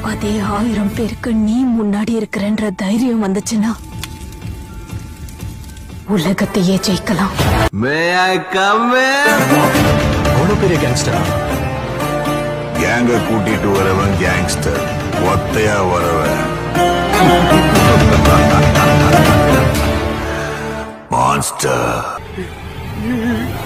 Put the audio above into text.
அதே 1000 பேருக்கு நீ முன்னாடி இருக்கிறன்ற தைரியம் வந்துச்சுன்னா உலகத்தையே ஜெயிக்கலாம். அவ்வளவு பெரிய கேங்ஸ்டரா? கேங்க கூட்டிட்டு வரவன் கேங்ஸ்டர், ஒத்தையா வரவன் மான்ஸ்டர்.